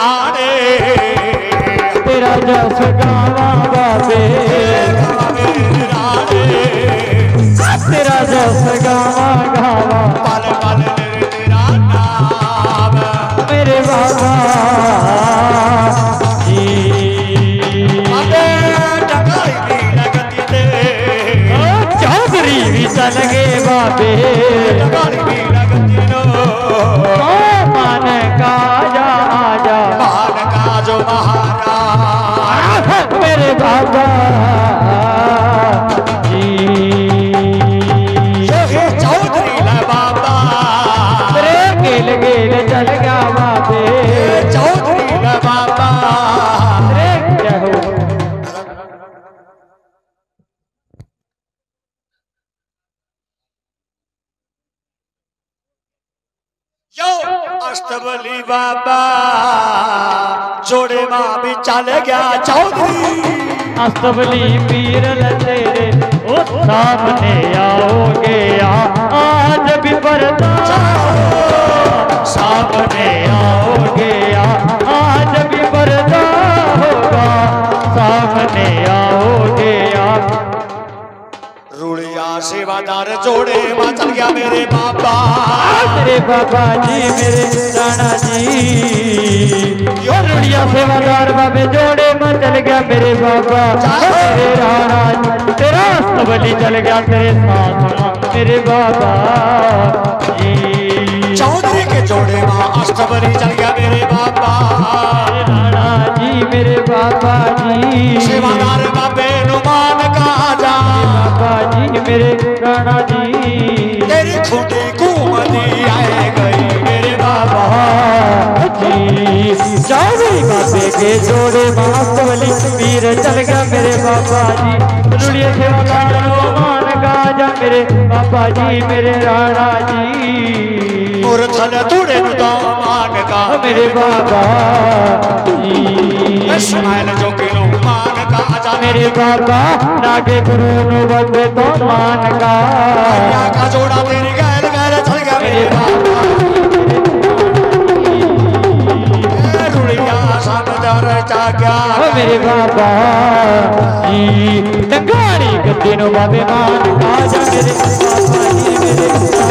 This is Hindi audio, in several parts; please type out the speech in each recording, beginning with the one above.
राणे तेरा जस गावा बाबे राणे तेरा जस गावा गावा पल पल तेरा नाम मेरे बाबा जी अबे टकाई भी लगती ते चौधरी भी चल गए बाबे टकाई भी लगती नो मान का जा आजा मान का जो महाराज मेरे बाबा जी चौधरी ला बाबा रे गेल गेल चल गया बाबे चौधरी ला बाबा रे क्या हो यो अष्टबली बाबा जोड़े माँ भी चल गया चौधरी अस्तबली पीर तेरे ओ सामने आओगे आज भी पर्दा सामने आओगे आज भी पर्दा होगा सामने आओगे रुड़िया सेवादार जोड़े माँ चल गया मेरे बाबा मेरे बाबा जी मेरे राणा जी यो रुड़िया सेवादार बाबे जोड़े में चल गया मेरे बाबा मेरे राणा जी तेरा अस्तबली चल गया तेरे साथ मेरे बाबा जी चौधरी के जोड़े माँ अष्टबली चल गया मेरे बाबा राणा जी मेरे बाबा जी सेवादार बाबे नुमान का जा बाबा जी मेरे राणा जी तेरी खूंटी घूमती आए गई मेरे बाबा जी चौधरी बाबे के जोड़े अस्तबली पीर चल गया मेरे बाबा जी रुड़िया सेवादार मान गाजा मेरे बाबा जी मेरे राणा जी मुरथल तुड़े तो मान का मेरे बाबा जी इस्माइल जो किलो मान का जा मेरे बाबा नागे गुरु नु बदे तो मान का कन्या का जोड़ा तेरी गैल गैल चल गया मेरे बाबा रुड़िया सामदार जागा मेरे बाबा जी टंगारी गद्दी नु बाबे मान गाजा मेरे बाबा जी मेरे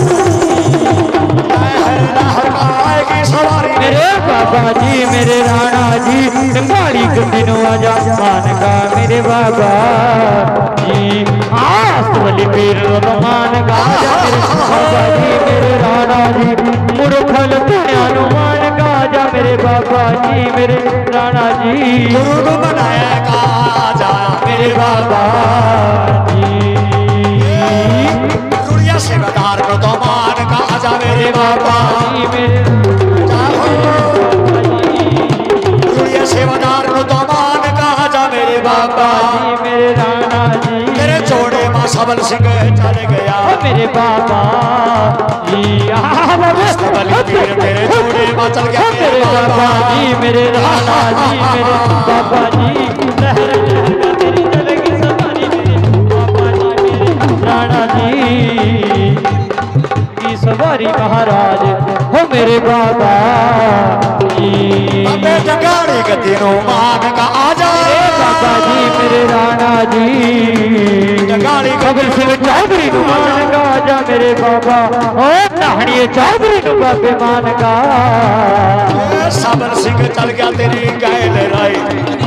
सवारी मेरे बाबा जी मेरे राणा जी टंगारी गद्दी नु आजा मान का मेरे बाबा जी अस्तबली पीर मान गाजा मेरे बाबा जी मेरे राणा जी मुरखल पुण्या मान गाजा मेरे बाबा जी मेरे राणा जी गुरु को बनाया का जा मेरे बाबा जी रुड़िया सेवादार को तो मान का जा मेरे बाबा जी मेरे रुड़िया सेवादार को तो मान का जा मेरे बाबा जी मेरे राणा जी तेरे जोड़े माँ सबल सिंह चल गया मेरे बाबा जी अष्टबली पीर तेरे जोड़े माँ चल गया मेरे बाबा जी मेरे राणा जी मेरे बाबा जी लहर लहर तेरी चलेगी सवारी मेरे बाबा जी मेरे राणा जी की सवारी महाराज हो मेरे बाबा जी अबे टंगारी गद्दी नु मान का आजा बाबा जी मेरे राणा जी टंगारी कबल सिंह चौधरी नु मान का आजा मेरे बाबा ओ नाहणिए चौधरी नु बाबे मान का सबल सिंह चल गया तेरी गैल राई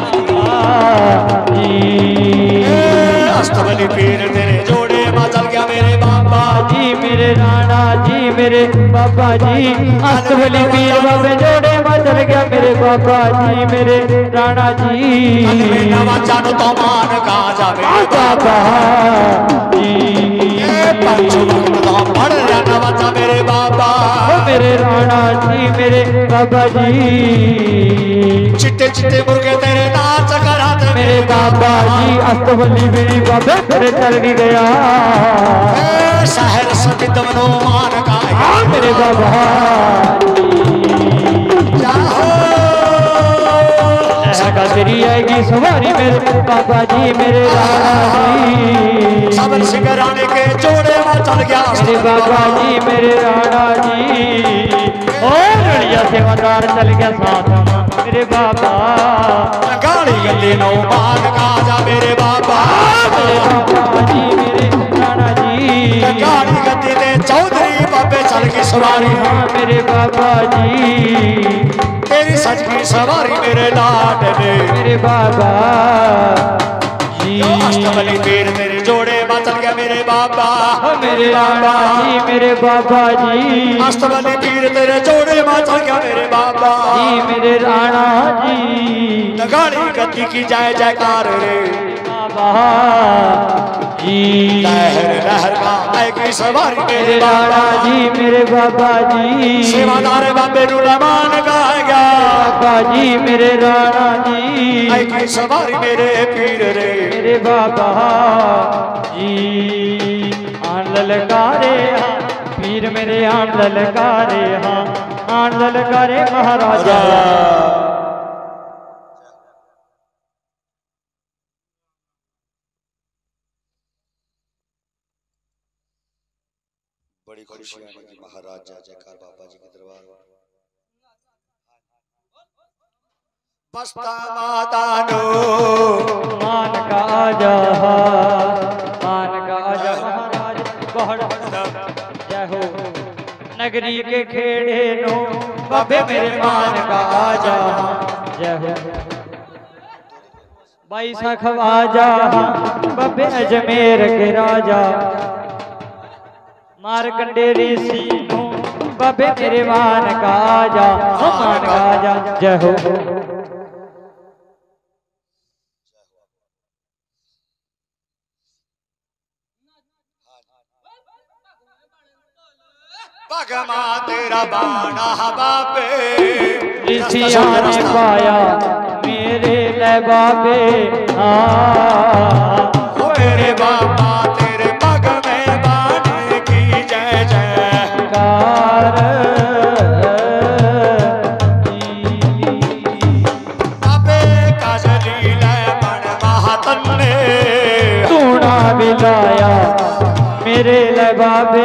अष्टबली पीर तेरे जोड़े माँ चल गया मेरे बाबा जी मेरे राणा जी मेरे बाबा जी अस्तबली पीर बाबे जोड़े में चल गया मेरे बाबा जी मेरे राणा जी नवा जानो तो मान का जा मेरे बाबा जी पंचो भक्त तो पढ़ रहा नवा जा मेरे बाबा मेरे राणा जी मेरे बाबा जी चिट्टे चिट्टे मुर्गे तेरे नाच कराते मेरे बाबा जी अस्तबली मेरी बाबा तेरे चल भी गया शहर सभी दमनो मान का मेरे बाबा का तेरी आएगी सवारी मेरे बाबा जी मेरे राणा जी सबल सिंह राणे के जोड़े में चल गया मेरे बाबा जी मेरे राणा जी और रड़िया सेवादार चल गया साथ मेरे बाबा गाड़ी गली नो मान काजा मेरे बाबा जी मेरे राणा जी गाड़ी गद्दी दे चौधरी बाबे चल की सवारी हाँ मेरे बाबा जी तेरी सच की सवारी मेरे लाड ने मेरे बाबा जी अष्टबली पीर तेरे जोड़े में चल गया मेरे बाबा मेरे राणा जी मेरे बाबा जी अष्टबली पीर तेरे जोड़े में चल गया मेरे बाबा जी मेरे राणा जी गाड़ी गद्दी की जय जयकार रे बाबा जी लहर लहर का आएगी सवारी मेरे राणा बाबा जी मेरे बाबा जी सेवादार बाबे नु रमान गाएगा बाबा जी मेरे राणा जी आएगी सवारी मेरे पीर रे मेरे बाबा जी आन ललकारे हाँ पीर मेरे आन ललकारे हाँ आन ललकारे महाराजा बड़ी खुशी है कि महाराज जय जयकार बाबा जी के दरबार बस्ता माता नो मान का आजा मान का आजा महाराज बहुत जय हो नगरी के खेड़े नो बाबे मेरे मान का आजा जय हो बाई सखव आजा बाबे अजमेर के राजा मारकंडेरी सीनो बाबे मेरे मान का आजा मान का आजा जय हो भगमा तेरा बाणा बाबे ऋषिया ने पाया मेरे ले बाबे मेरे बाबा तेरे पग में बाणे की जय जयकार बाबे काजली ले बण महातन ने तूना बिलाया मेरे ले बाबे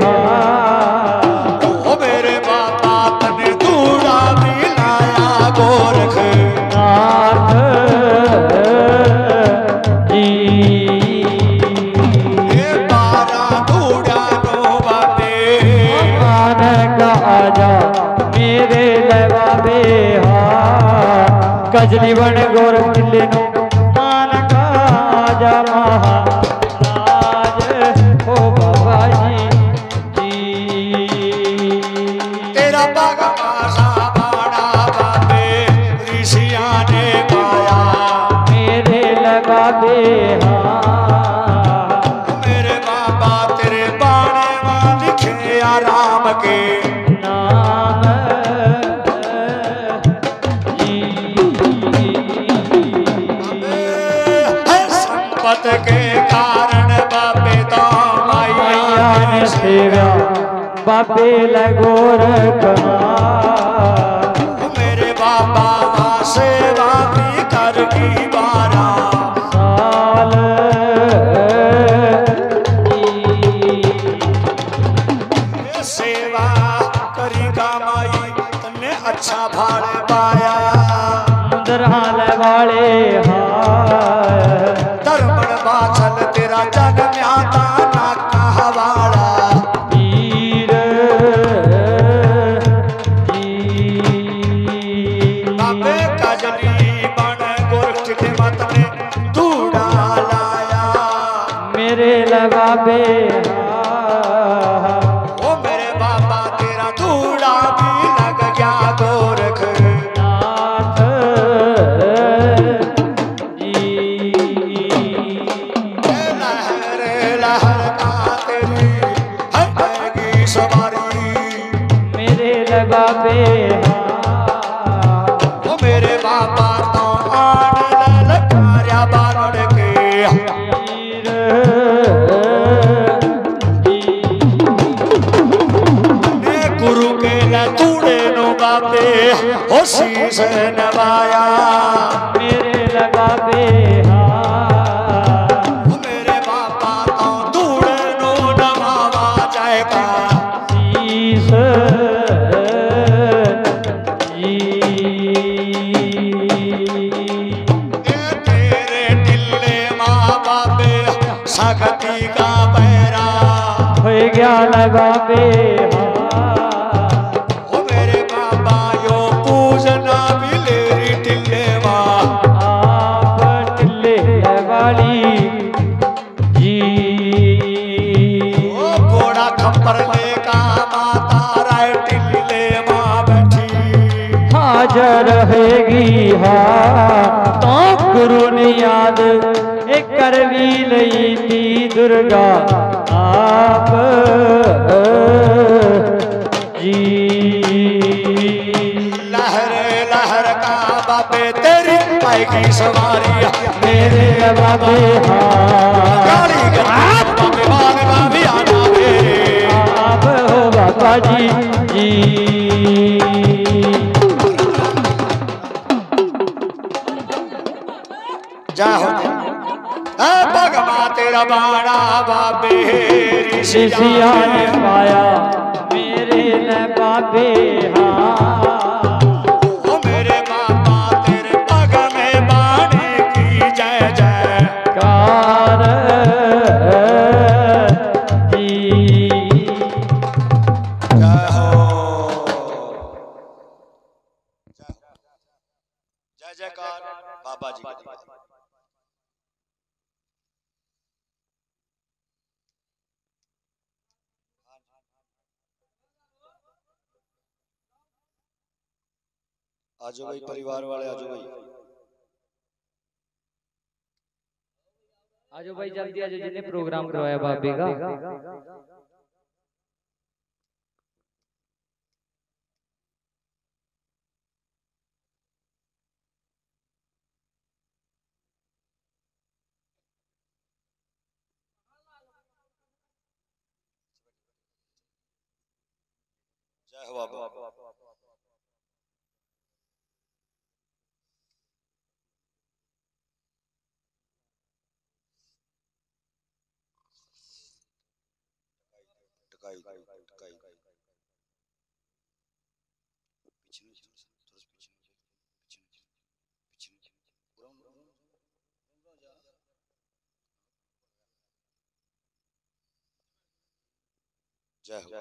मेरे बाबा तने तूड़ा मिलाया गोरख नाथ जी ये बारा तूड़ा नो बाबे मान का आजा मेरे ले बाबे कजली बन गोरख दिल्ली नो मान का आजा महाराज ओ बाबा जी तेरा भगवा सा बाड़ा बाबे ऋषिया ने पाया मेरे लगा दे मेरे बाबा तेरे बाणे में लिखे आराम के नाम संपत के कारण बाबे तो मैया ने सेवा बाबे लगोरख मेरे बाबा सेवा भी कर की बारा साल सेवा करी कमाई तन्ने अच्छा भाड़ पाया मुंदराल वाले धर्मण बाछल तेरा जग म्याता ना कहवाड़ा पीर बाबे कजली बन गोरख के मत ने तूड़ा लाया मेरे लगाबे ओ मेरे बाबा तेरा तूड़ा भी लग गया गोरख नाथ लहर लहर का तेरी हटगी सवारी मेरे लगाबे ओ मेरे बाबा तो आन ललकार्या बारण के पीर ने गुरु के लतूड़े नो बाबे हो शीश नवाया मेरे लगाबे ओ मेरे बाबा तो तूड़े नो नवावा जाएगा शीस ज्ञान बाबे ओ मेरे बाबा यो पूजना बिलेरी टिल्लेवा आप टिल्ले वाली जी ओ घोड़ा खप्पर लेका माता राय टिल्ले मां बैठी हाजर रहेगी हाँ तो गुरु ने याद एक करवी लई थी दुर्गा आप जी लहर लहर का बाबे तेरी पाएगी सवारी मेरे बाबे हाँ गाड़ी गंदी बाबे बाबे बाबे आना मेरे आप हो बाबा जी जी जा हो भगवा तेरा बाड़ा बाबे शिष्या ने पाया मेरे न बाबे हाँ ओ मेरे बाबा तेरे पग में बाणे की जय कार जी जय हो जय जयकार बाबा जी की। आजो भाई परिवार वाले आजो भाई आजो भाई जल्दी आजो जिन्हें प्रोग्राम करवाया बाबे का जय हो बाबा टकाई टकाई पीछे थोड़ा पीछे पीछे पीछे जय हो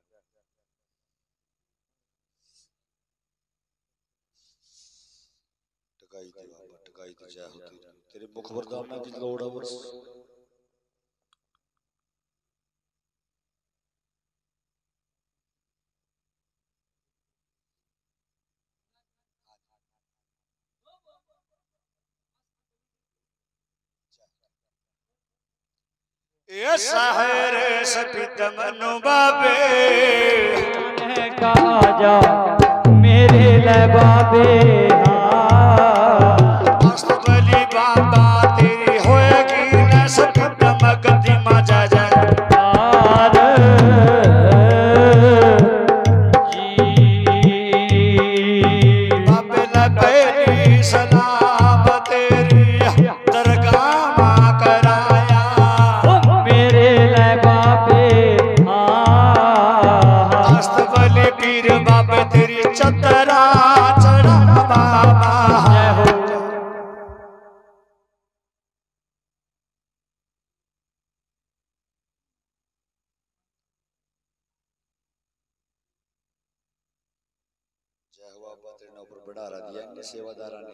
टकाई थी बाबा टकाई थी जय हो तेरे मुख वरदाना की लोड़ है बस ये सहर सपित मनु बाबे का जा मेरे ल बाबे हाँ अस्तबली बाबा तेरी होएगी न सपित मगति मजा जय कार जी बाबे न पहली सलाम तेरी दरगाह मां कराया मेरे ल बाबे हाँ अस्तबली पीर बाबे तेरी चतरा चढ़ा बाबा जय हो जय हो बाबा तेरे ऊपर बढ़ारा दिया इनने सेवादारा ने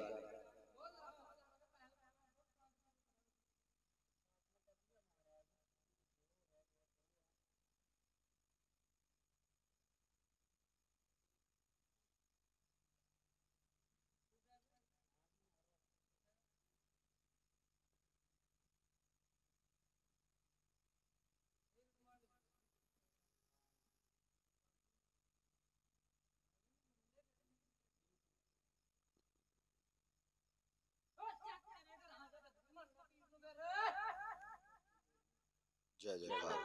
जय जयकार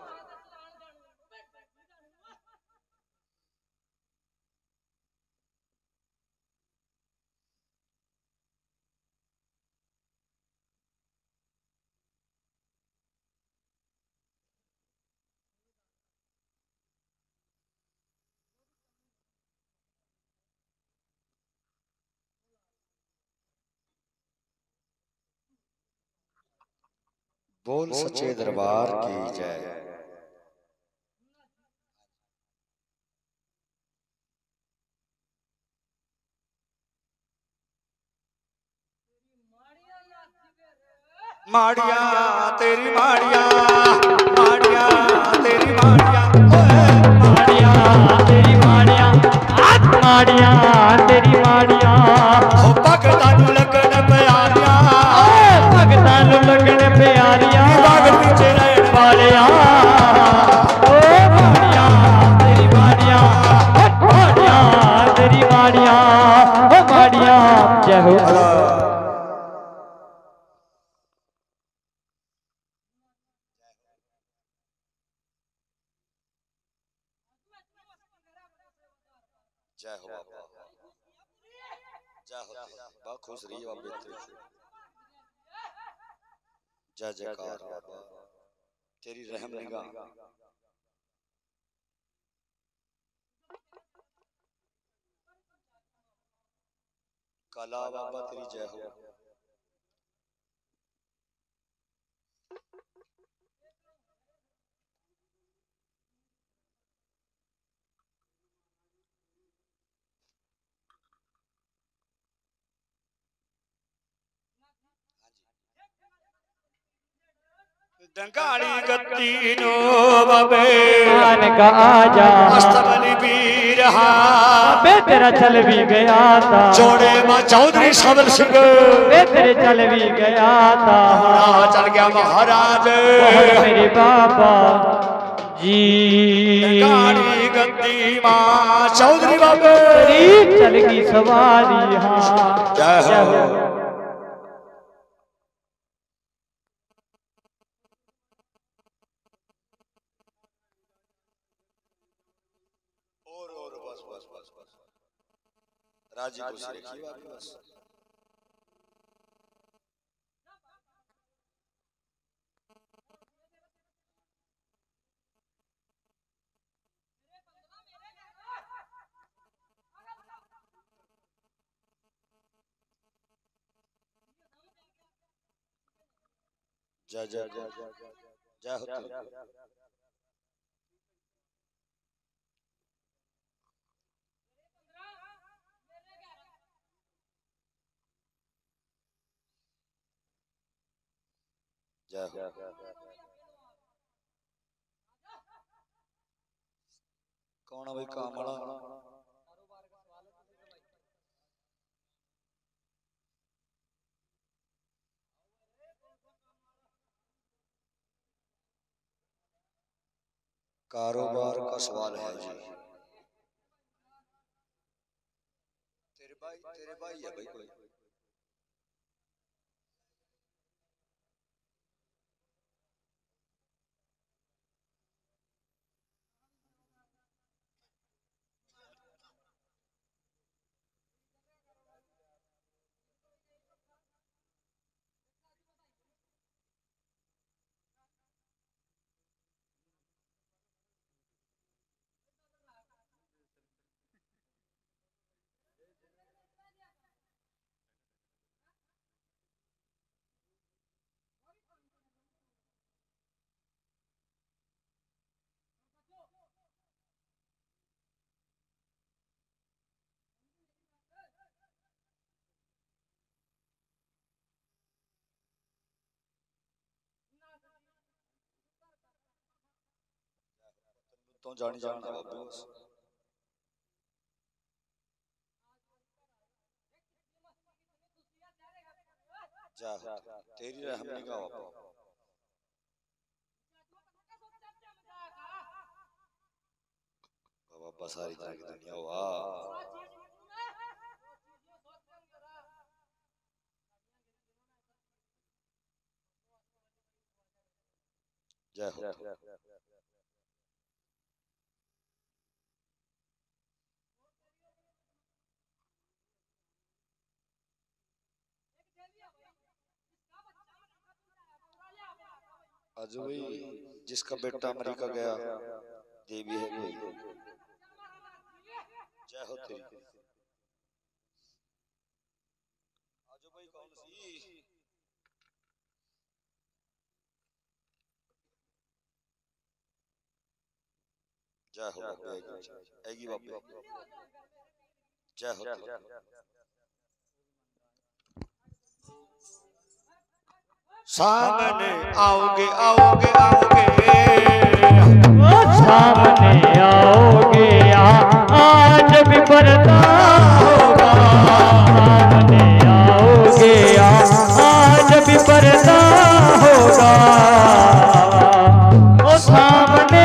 बोल सच्चे दरबार की जय। माड़िया तेरी माड़िया, माड़िया तेरी माड़िया, माड़िया तेरी माड़िया, माड़िया तेरी माड़िया, हो भगतां नूं लगन प्यारिया, भगतां नूं लगन प्यारिया, बाग विच रहण वालिया, ओ माड़िया तेरी माड़िया, माड़िया तेरी माड़िया, ओ माड़िया। जय हो। जय हो बाबा, जय हो, बहुत खुश रही बाबे तेरे, जय जयकार बाबा तेरी रहम निगाह, काला बाबा तेरी जय हो। डंगाड़ी गत्ती नो बाबे मान का आजा, अस्तबली वीर हा, बे तेरा चल भी गया था, जोड़े मां चौधरी सबल सिंह, बे तेरे चल भी गया था, चल गया महाराज मेरे बाबा जी। डंगाड़ी गत्ती मां चौधरी बाबे चल की सवारी, हाँ जय हो। और बस बस बस बस राजी खुशी रखिए बाकी बस। जय जय जय जय हो। जय हो। कौन है भाई काम वाला? कारोबार का सवाल है जी। तेरे भाई है भाई कोई? तो जानी जाना बाबू बस। जा तेरी रहम निगाह बाबा। बाबा सारी तरह की दुनिया वाह। जय हो। आज भाई जिसका बेटा अमेरिका गया देवी है कोई। जय हो तेरी। आज भाई कौन सी? जय हो बाबे आएगी बाबे। जय हो तेरी। सामने आओगे आओगे आओगे सामने आओगे आज भी पर्दा होगा। सामने आओगे आज भी पर्दा होगा। ओ सामने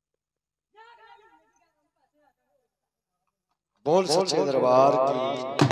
बोल सच्चे दरबार की।